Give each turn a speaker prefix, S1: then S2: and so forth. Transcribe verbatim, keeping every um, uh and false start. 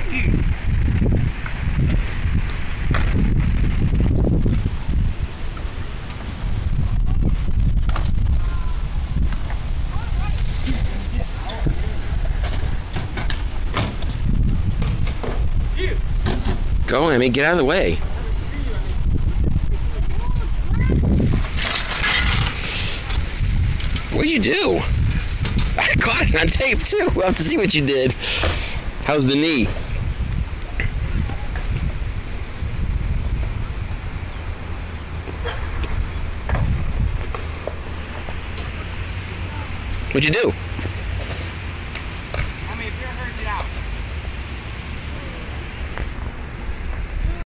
S1: Go, Emmy, get out of the way. What'd you do? I caught it on tape too. We'll have to see what you did. How's the knee? What'd you do?